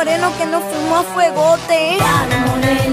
moreno que nos fuimos a fuegote. Dale, moreno.